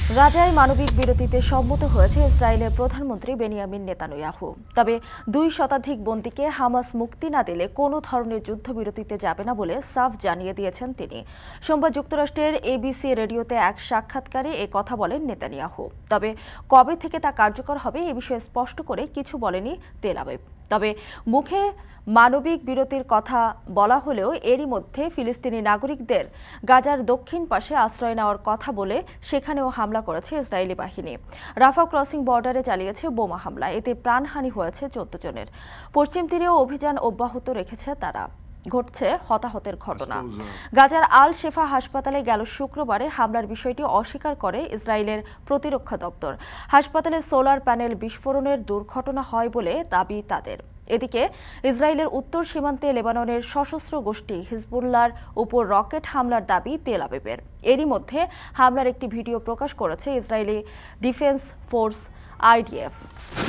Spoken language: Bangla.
গাজায় মানবিক বিরতিতে সম্মত হয়েছে ইসরায়েলের প্রধানমন্ত্রী বেনিয়ামিন নেতানিয়াহু। তবে 2 শতাধিক বন্দীকে হামাস মুক্তি না দিলে কোনো ধরনের যুদ্ধবিরতিতে যাবে না বলে সাফ জানিয়ে দিয়েছেন তিনি। সোমবার যুক্তরাষ্ট্রের এবিসি রেডিওতে এক সাক্ষাৎকারে এই কথা বলেন নেতানিয়াহু। তবে কবে থেকে তা কার্যকর হবে এ বিষয়ে স্পষ্ট করে কিছু বলেনি তেল আবিব। তবে মুখে মানবিক বিরতির কথা বলা হলেও এরই মধ্যে ফিলিস্তিনি নাগরিকদের গাজার দক্ষিণ পাশে আশ্রয় নেওয়ার কথা বলে সেখানেও হামলা করেছে ইসরায়েলি বাহিনী। রাফা ক্রসিং বর্ডারে চালিয়েছে বোমা হামলা, এতে প্রাণহানি হয়েছে 14 জনের। পশ্চিম তীরেও অভিযান অব্যাহত রেখেছে তারা। ঘটছে হতাহতের ঘটনা। গাজার আল শেফা হাসপাতালে গেল শুক্রবারে হামলার বিষয়টি অস্বীকার করে ইসরায়েলের প্রতিরক্ষা দপ্তর। হাসপাতালে সোলার প্যানেল বিস্ফোরণের দুর্ঘটনা হয় বলে দাবি তাদের। এদিকে ইসরায়েলের উত্তর সীমান্তে লেবাননের সশস্ত্র গোষ্ঠী হিজবুল্লাহর উপর রকেট হামলার দাবি তেল আবিবের। এরই মধ্যে হামলার একটি ভিডিও প্রকাশ করেছে ইসরায়েলি ডিফেন্স ফোর্স IDF।